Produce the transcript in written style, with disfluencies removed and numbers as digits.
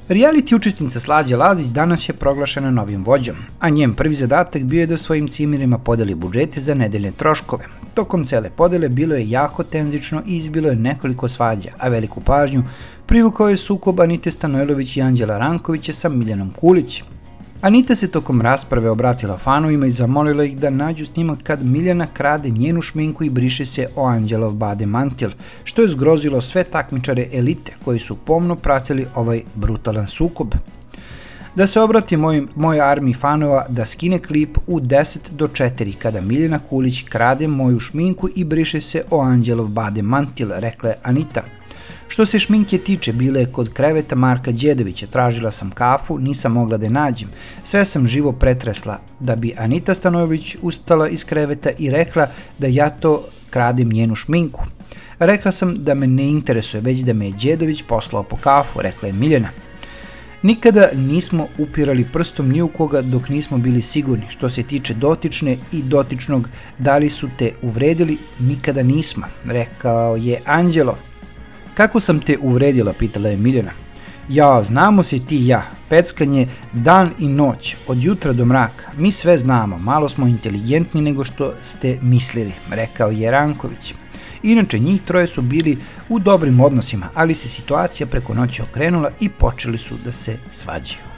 Reality učesnica Slađa Lazić danas je proglašena novim vođom, a njen prvi zadatak bio je da svojim cimerima podeli budžete za nedeljne troškove. Tokom cele podele bilo je jako tenzično i izbilo je nekoliko svađa, a veliku pažnju privukao je sukob Anite Stanojlović i Anđela Rankovića sa Miljanom Kulić. Anita se tokom rasprave obratila fanovima i zamolila ih da nađu snimak kad Miljana krade njenu šminku i briše se o Anđelov bade mantil, što je zgrozilo sve takmičare elite koji su pomno pratili ovaj brutalan sukob. Da se obrati mojoj armiji fanova da skine klip u 10 do 4 kada Miljana Kulić krade moju šminku i briše se o Anđelov bade mantil, rekla je Anita. Što se šminke tiče, bila je kod kreveta Marka Đedovića, tražila sam kafu, nisam mogla da je nađem. Sve sam živo pretresla, da bi Anita Stanojlović ustala iz kreveta i rekla da ja to kradem njenu šminku. Rekla sam da me ne interesuje, već da me je Đedović poslao po kafu, rekla je Miljana. Nikada nismo upirali prstom ni u koga dok nismo bili sigurni. Što se tiče dotične i dotičnog, da li su te uvredili, nikada nismo, rekao je Anđelo. Kako sam te uvredila, pitala je Miljana. Ja, znamo se ti i ja, peckanje dan i noć, od jutra do mraka, mi sve znamo, malo smo inteligentni nego što ste mislili, rekao je Ranković. Inače, njih troje su bili u dobrim odnosima, ali se situacija preko noći okrenula i počeli su da se svađaju.